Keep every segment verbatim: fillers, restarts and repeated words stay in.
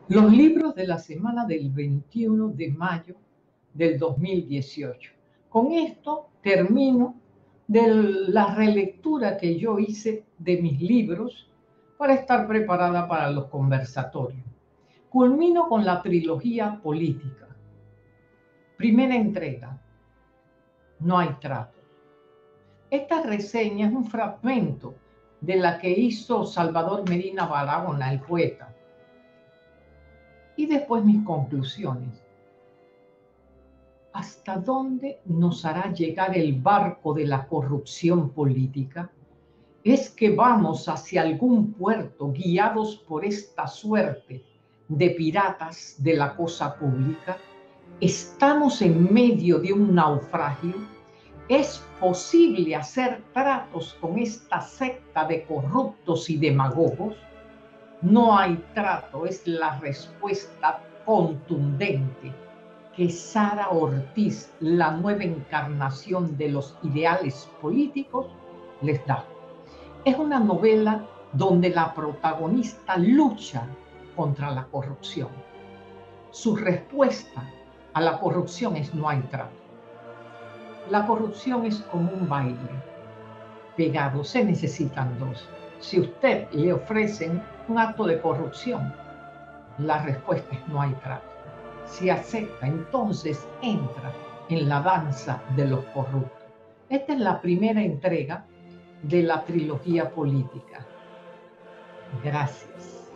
Los libros de la semana del veintiuno de mayo del dos mil dieciocho. Con esto termino de la relectura que yo hice de mis libros para estar preparada para los conversatorios. Culmino con la trilogía política. Primera entrega. No hay trato. Esta reseña es un fragmento de la que hizo Salvador Medina Barahona, el poeta. Y después mis conclusiones. ¿Hasta dónde nos hará llegar el barco de la corrupción política? ¿Es que vamos hacia algún puerto guiados por esta suerte de piratas de la cosa pública? ¿Estamos en medio de un naufragio? ¿Es posible hacer tratos con esta secta de corruptos y demagogos? No hay trato, es la respuesta contundente que Sara Ortiz, la nueva encarnación de los ideales políticos, les da. Es una novela donde la protagonista lucha contra la corrupción. Su respuesta a la corrupción es no hay trato. La corrupción es como un baile. Pegado se necesitan dos. Si usted le ofrecen un acto de corrupción, la respuesta es no hay trato. Si acepta, entonces entra en la danza de los corruptos. Esta es la primera entrega de la trilogía política. Gracias.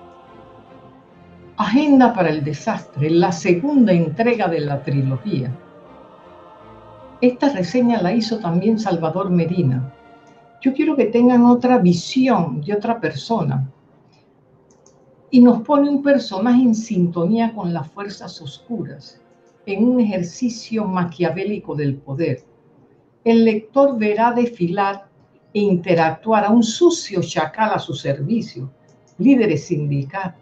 Agenda para el desastre, la segunda entrega de la trilogía. Esta reseña la hizo también Salvador Medina. Yo quiero que tengan otra visión de otra persona. Y nos pone un personaje en sintonía con las fuerzas oscuras, en un ejercicio maquiavélico del poder. El lector verá desfilar e interactuar a un sucio chacal a su servicio, líderes sindicales,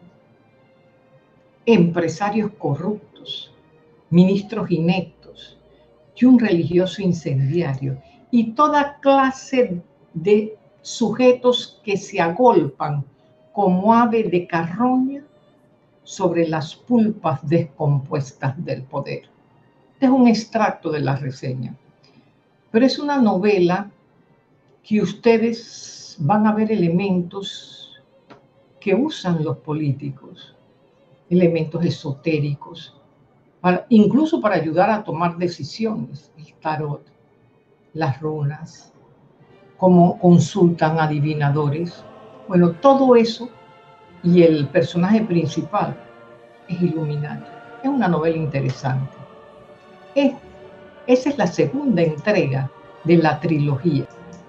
empresarios corruptos, ministros ineptos y un religioso incendiario, y toda clase de sujetos que se agolpan como ave de carroña sobre las pulpas descompuestas del poder. Este es un extracto de la reseña, pero es una novela que ustedes van a ver elementos que usan los políticos, elementos esotéricos, para, incluso para ayudar a tomar decisiones, el tarot, las runas, cómo consultan adivinadores. Bueno, todo eso, y el personaje principal es Illuminati. Es una novela interesante. Es, esa es la segunda entrega de la trilogía.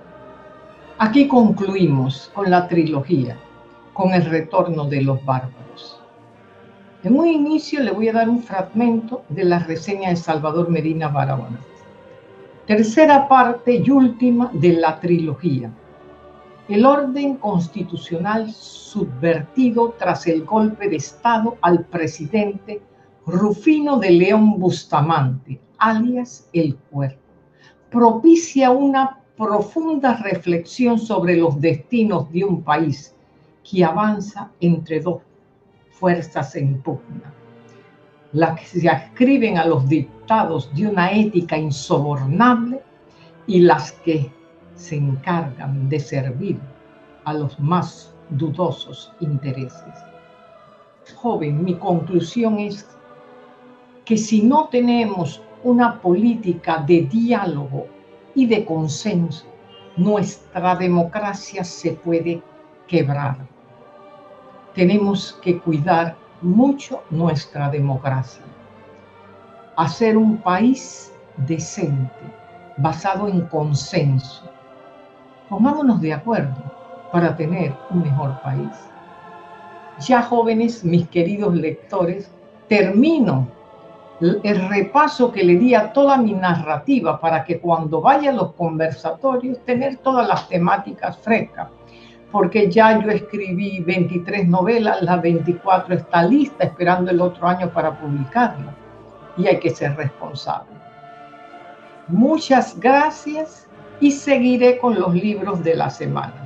Aquí concluimos con la trilogía, con el retorno de los bárbaros. En un inicio le voy a dar un fragmento de la reseña de Salvador Medina Barahona. Tercera parte y última de la trilogía. El orden constitucional subvertido tras el golpe de Estado al presidente Rufino de León Bustamante, alias El Cuervo, propicia una profunda reflexión sobre los destinos de un país que avanza entre dos fuerzas en pugna, las que se adscriben a los dictados de una ética insobornable y las que se encargan de servir a los más dudosos intereses. Joven, mi conclusión es que si no tenemos una política de diálogo y de consenso, nuestra democracia se puede quebrar. Tenemos que cuidar mucho nuestra democracia. Hacer un país decente, basado en consenso. Pongámonos de acuerdo para tener un mejor país. Ya jóvenes, mis queridos lectores, termino el repaso que le di a toda mi narrativa para que cuando vaya a los conversatorios tener todas las temáticas frescas, porque ya yo escribí veintitrés novelas, la veinticuatro está lista esperando el otro año para publicarla y hay que ser responsable. Muchas gracias y seguiré con los libros de la semana.